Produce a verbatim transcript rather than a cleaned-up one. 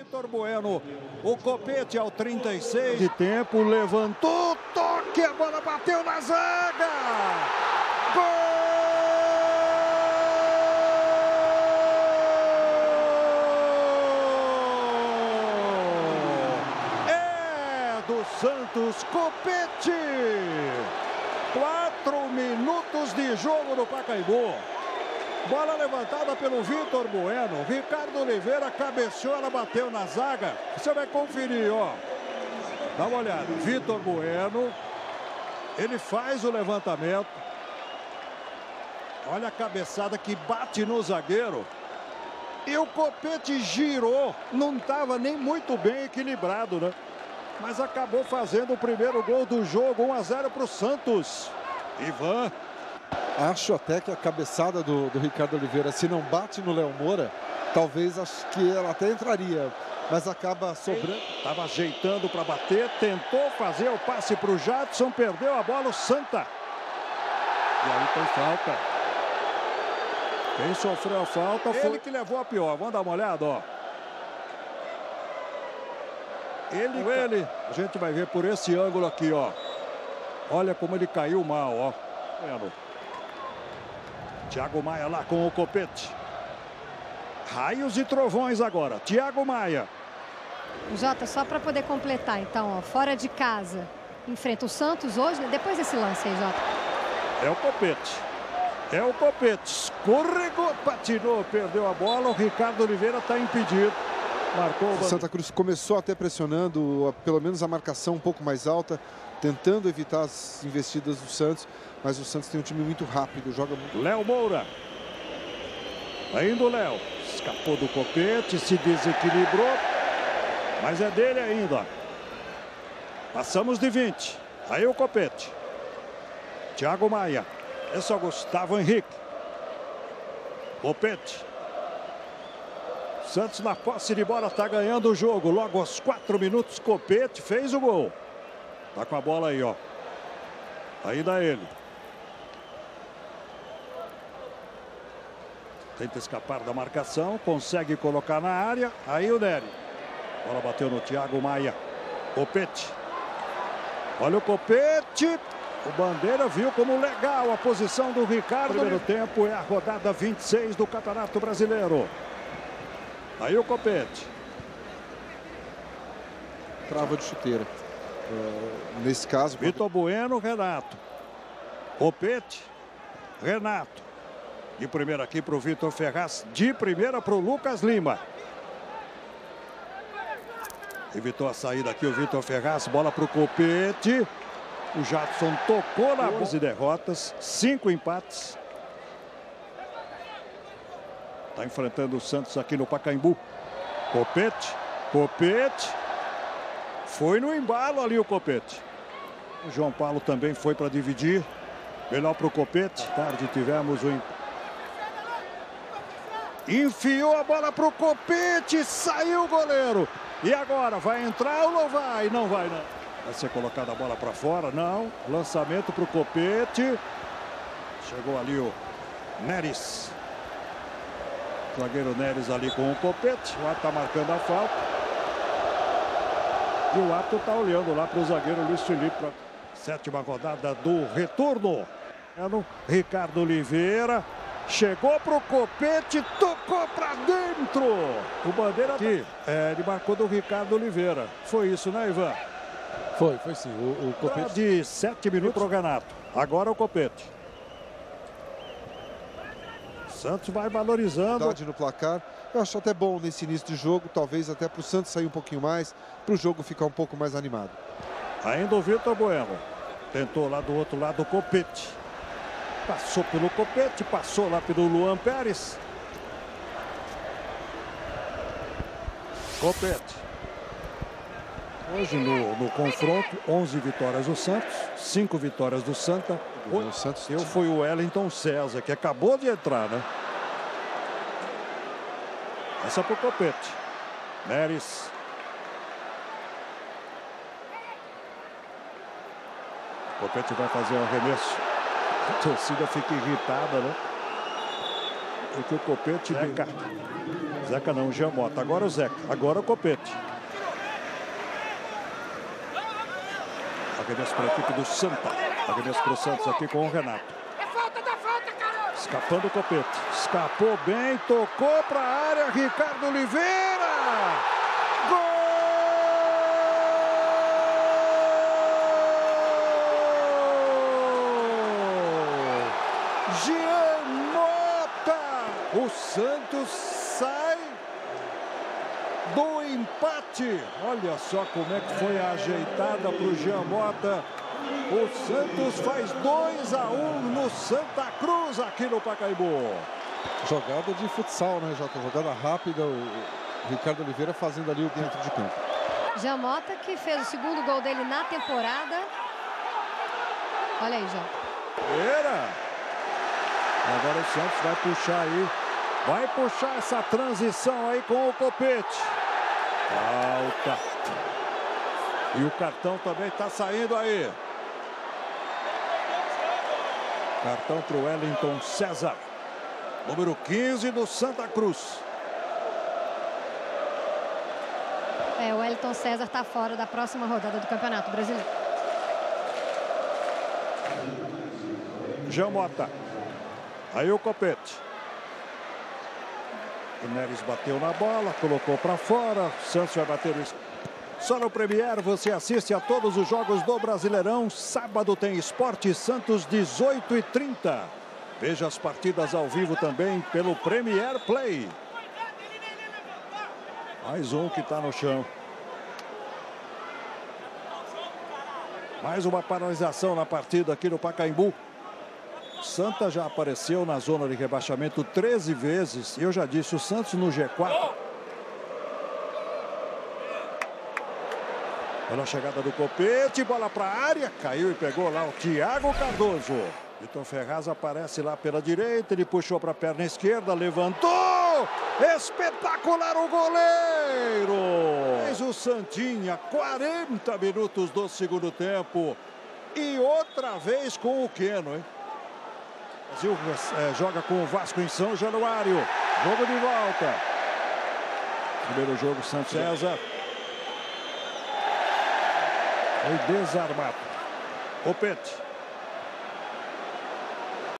Vitor Bueno, o Copete ao trinta e seis de tempo, levantou, toque, a bola bateu na zaga! Gol! É do Santos, Copete! Quatro minutos de jogo no Pacaembu. Bola levantada pelo Vitor Bueno. Ricardo Oliveira cabeceou, ela bateu na zaga. Você vai conferir, ó. Dá uma olhada. Vitor Bueno. Ele faz o levantamento. Olha a cabeçada que bate no zagueiro. E o Copete girou. Não estava nem muito bem equilibrado, né? Mas acabou fazendo o primeiro gol do jogo. um a zero para o Santos. Ivan. Acho até que a cabeçada do, do Ricardo Oliveira, se não bate no Léo Moura, talvez acho que ela até entraria, mas acaba sobrando. Estava ajeitando para bater, tentou fazer o passe para o Jadson, perdeu a bola, o Santa. E aí tem falta. Quem sofreu a falta foi ele que levou a pior. Vamos dar uma olhada, ó. Ele, ele, a gente vai ver por esse ângulo aqui, ó. Olha como ele caiu mal, ó. Vendo? Thiago Maia lá com o Copete. Raios e trovões agora. Thiago Maia. Jota, só para poder completar, então, ó, fora de casa, enfrenta o Santos hoje, né? Depois desse lance aí, Jota. É o Copete. É o Copete. Escorregou, patinou, perdeu a bola. O Ricardo Oliveira está impedido. Marcou o Santa Cruz começou até pressionando, pelo menos a marcação um pouco mais alta, tentando evitar as investidas do Santos, mas o Santos tem um time muito rápido, joga muito. Léo Moura. Tá indo o Léo. Escapou do Copete, se desequilibrou, mas é dele ainda. Passamos de vinte. Aí o Copete. Thiago Maia. Esse é o Gustavo Henrique. Copete. Santos na posse de bola, está ganhando o jogo. Logo aos quatro minutos, Copete fez o gol. Tá com a bola aí, ó. Ainda ele. Tenta escapar da marcação, consegue colocar na área. Aí o Nery. Bola bateu no Thiago Maia. Copete. Olha o Copete. O Bandeira viu como legal a posição do Ricardo. Primeiro tempo é a rodada vinte e seis do Campeonato Brasileiro. Aí o Copete. Trava de chuteira. Uh, nesse caso... Vitor Bueno, Renato. Copete, Renato. De primeira aqui para o Vitor Ferraz. De primeira para o Lucas Lima. Evitou a saída aqui o Vitor Ferraz. Bola para o Copete. O Jadson tocou na onze derrotas. Cinco empates. Está enfrentando o Santos aqui no Pacaembu. Copete. Copete. Foi no embalo ali o Copete. O João Paulo também foi para dividir. Melhor para o Copete. Tarde tivemos o empate. Enfiou a bola para o Copete. Saiu o goleiro. E agora? Vai entrar ou não vai? Não vai, não. Vai ser colocada a bola para fora? Não. Lançamento para o Copete. Chegou ali o Neres. Zagueiro Neres ali com o Copete. O Ato está marcando a falta. E o Ato está olhando lá para o zagueiro Luiz Felipe. Sétima rodada do retorno. É no Ricardo Oliveira. Chegou para o Copete. Tocou para dentro. O Bandeira aqui. É, ele marcou do Ricardo Oliveira. Foi isso, né, Ivan? Foi, foi sim. O, o Copete... De sete minutos para o Renato. Agora o Copete. Santos vai valorizando. No placar. Eu acho até bom nesse início de jogo, talvez até para o Santos sair um pouquinho mais, para o jogo ficar um pouco mais animado. Ainda o Vitor Bueno. Tentou lá do outro lado o Copete. Passou pelo Copete, passou lá pelo Luan Pérez. Copete. Hoje no, no confronto, onze vitórias do Santos, cinco vitórias do Santa. O Santos eu fui o Wellington César, que acabou de entrar, né? Essa pro Copete. Neres. O Copete vai fazer o arremesso. A torcida fica irritada, né? Porque o Copete... Zeca. Zeca não, o Giamota. Agora o Zeca. Agora o Copete. Arremesso para a equipe do Santa. Arremesso para o Santos aqui com o Renato. É falta da falta, cara! Escapando o Copete. Escapou bem, tocou para a área. Ricardo Oliveira! Gol! Giamota! O Santos sai do empate. Olha só como é que foi ajeitada para o Giamota. O Santos faz dois a um no Santa Cruz, aqui no Pacaembu. Jogada de futsal, né, Jota? Jogada rápida, o Ricardo Oliveira fazendo ali o dentro de campo. Giamota, que fez o segundo gol dele na temporada. Olha aí, Jota. Era. Agora o Santos vai puxar aí. Vai puxar essa transição aí com o Copete. Falta. E o cartão também está saindo aí. Cartão para o Wellington César. Número quinze do Santa Cruz. É, o Wellington César está fora da próxima rodada do Campeonato Brasileiro. Giamota. Aí o Copete. O Neres bateu na bola, colocou para fora. O Santos vai bater isso. Só no Premier você assiste a todos os jogos do Brasileirão. Sábado tem Esporte Santos, dezoito e trinta. Veja as partidas ao vivo também pelo Premier Play. Mais um que está no chão. Mais uma paralisação na partida aqui no Pacaembu. Santa já apareceu na zona de rebaixamento treze vezes. Eu já disse, o Santos no G quatro. Olha a chegada do Copete, bola para a área. Caiu e pegou lá o Thiago Cardoso. Vitor Ferraz aparece lá pela direita. Ele puxou para a perna esquerda, levantou. Espetacular o goleiro. Fez o Santinha, quarenta minutos do segundo tempo. E outra vez com o Queno, hein? O Brasil é, joga com o Vasco em São Januário. Jogo de volta. Primeiro jogo, Santos César. Foi desarmado. Copete.